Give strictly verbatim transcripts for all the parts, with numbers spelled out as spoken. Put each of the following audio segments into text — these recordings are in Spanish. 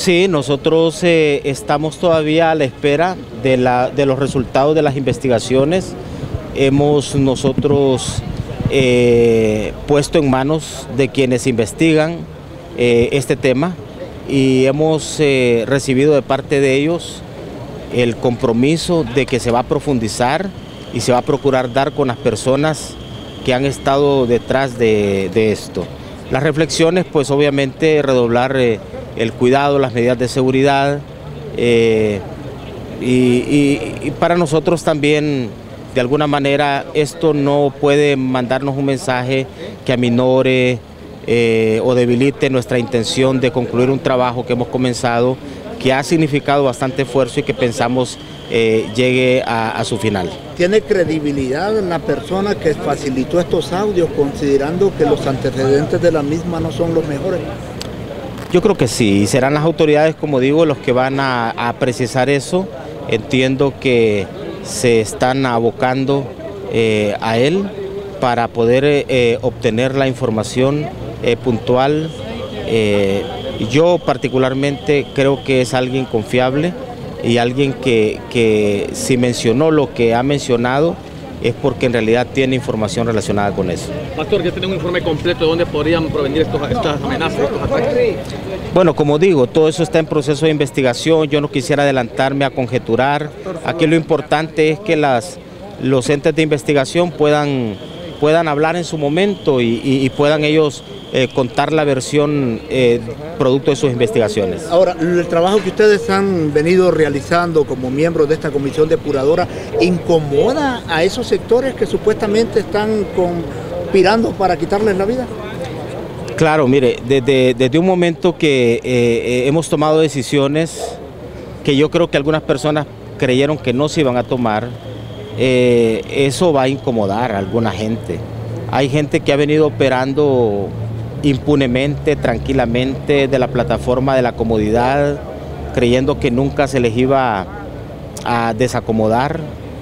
Sí, nosotros eh, estamos todavía a la espera de, la, de los resultados de las investigaciones. Hemos nosotros eh, puesto en manos de quienes investigan eh, este tema y hemos eh, recibido de parte de ellos el compromiso de que se va a profundizar y se va a procurar dar con las personas que han estado detrás de, de esto. Las reflexiones, pues obviamente redoblar eh, el cuidado, las medidas de seguridad eh, y, y, y para nosotros también, de alguna manera, esto no puede mandarnos un mensaje que aminore eh, o debilite nuestra intención de concluir un trabajo que hemos comenzado, que ha significado bastante esfuerzo y que pensamos eh, llegue a, a su final. ¿Tiene credibilidad la persona que facilitó estos audios, considerando que los antecedentes de la misma no son los mejores? Yo creo que sí, y serán las autoridades, como digo, los que van a, a precisar eso. Entiendo que se están abocando eh, a él para poder eh, obtener la información eh, puntual. Eh, yo particularmente creo que es alguien confiable y alguien que, que si mencionó lo que ha mencionado es porque en realidad tiene información relacionada con eso. Pastor, ¿ya tiene un informe completo de dónde podrían provenir estos, estas amenazas, estos ataques? Bueno, como digo, todo eso está en proceso de investigación. Yo no quisiera adelantarme a conjeturar. Aquí lo importante es que las, los entes de investigación puedan, puedan hablar en su momento y, y, y puedan ellos eh, contar la versión eh, producto de sus investigaciones. Ahora, el trabajo que ustedes han venido realizando como miembros de esta comisión depuradora, ¿incomoda a esos sectores que supuestamente están conspirando para quitarles la vida? Claro, mire, desde, desde un momento que eh, hemos tomado decisiones que yo creo que algunas personas creyeron que no se iban a tomar, eh, eso va a incomodar a alguna gente. Hay gente que ha venido operando impunemente, tranquilamente, de la plataforma de la comodidad, creyendo que nunca se les iba a, a desacomodar.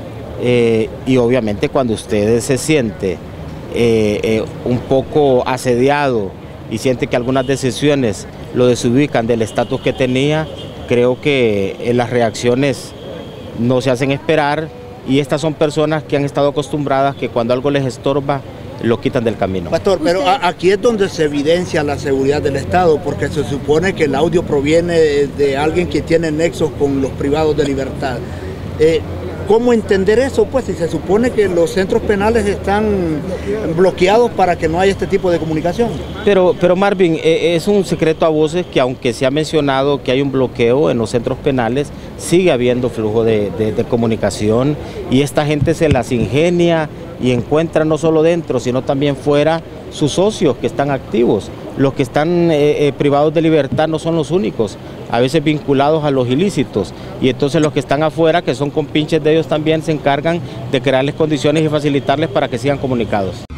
Eh, y obviamente cuando usted se siente eh, eh, un poco asediado y siente que algunas decisiones lo desubican del estatus que tenía, creo que eh, las reacciones no se hacen esperar y estas son personas que han estado acostumbradas que cuando algo les estorba, lo quitan del camino. Pastor, pero aquí es donde se evidencia la seguridad del Estado, porque se supone que el audio proviene de alguien que tiene nexos con los privados de libertad. Eh, ¿Cómo entender eso? Pues si se supone que los centros penales están bloqueados para que no haya este tipo de comunicación. Pero, pero Marvin, eh, es un secreto a voces que aunque se ha mencionado que hay un bloqueo en los centros penales, sigue habiendo flujo de, de, de comunicación y esta gente se las ingenia y encuentra no solo dentro, sino también fuera sus socios que están activos. Los que están eh, eh, privados de libertad no son los únicos, a veces vinculados a los ilícitos. Y entonces los que están afuera, que son compinches de ellos también, se encargan de crearles condiciones y facilitarles para que sigan comunicados.